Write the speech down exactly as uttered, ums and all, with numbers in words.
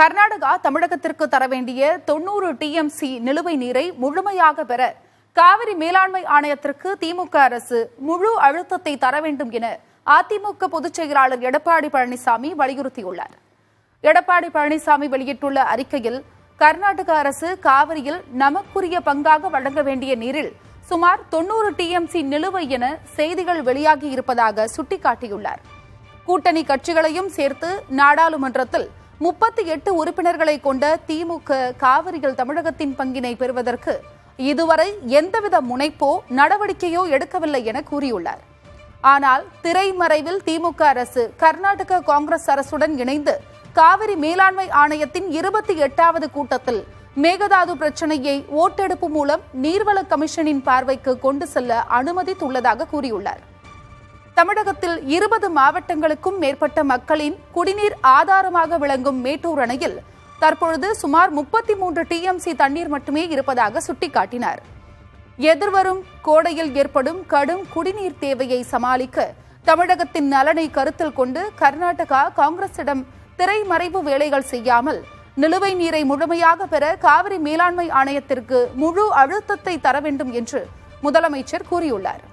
கர்நாடகா தமிழகத்திற்கு தர வேண்டிய தொன்னூறு டிஎம்சி நிலுவை நீரை முழுமையாக பெற காவிரி மேலாண்மை ஆணையத்திற்கு திமுக அரசு முழு அழுத்தத்தை தர வேண்டும் என அதிமுக பொதுச் செயலாளர் எடப்பாடி பழனிசாமி வலியுறுத்தியுள்ளார். எடப்பாடி பழனிசாமி வெளியிட்டுள்ள அறிக்கையில், கர்நாடக அரசு காவிரியில் நமக்குரிய பங்காக வழங்க வேண்டிய நீரில் சுமார் தொன்னூறு டிஎம்சி நிலுவை என செய்திகள் வெளியாகி இருப்பதாக சுட்டிக்காட்டியுள்ளார். கூட்டணி கட்சிகளையும் சேர்த்து நாடாளுமன்றத்தில் முப்பத்தி எட்டு உறுப்பினர்களை கொண்ட திமுக காவிரியில் தமிழகத்தின் பங்கினை பெறுவதற்கு இதுவரை எந்தவித முனைப்போ நடவடிக்கையோ எடுக்கவில்லை என கூறியுள்ளார். ஆனால் திரைமறைவில் திமுக அரசு கர்நாடக காங்கிரஸ் அரசுடன் இணைந்து காவிரி மேலாண்மை ஆணையத்தின் இருபத்தி எட்டாவது கூட்டத்தில் மேகதாது பிரச்சினையை ஓட்டெடுப்பு மூலம் நீர்வள கமிஷனின் பார்வைக்கு கொண்டு செல்ல அனுமதித்துள்ளதாக கூறியுள்ளார். தமிழகத்தில் இருபது மாவட்டங்களுக்கும் மேற்பட்ட மக்களின் குடிநீர் ஆதாரமாக விளங்கும் மேட்டூர் அணையில் தற்பொழுது சுமார் முப்பத்தி மூன்று டிஎம்சி தண்ணீர் மட்டுமே இருப்பதாக சுட்டிக்காட்டினார். எதிர்வரும் கோடையில் ஏற்படும் கடும் குடிநீர் தேவையை சமாளிக்க தமிழகத்தின் நலனை கருத்தில் கொண்டு கர்நாடகா காங்கிரசிடம் திரைமறைவு வேலைகள் செய்யாமல் நிலுவை நீரை முழுமையாக பெற காவிரி மேலாண்மை ஆணையத்திற்கு முழு அழுத்தத்தை தர வேண்டும் என்று முதலமைச்சர் கூறியுள்ளார்.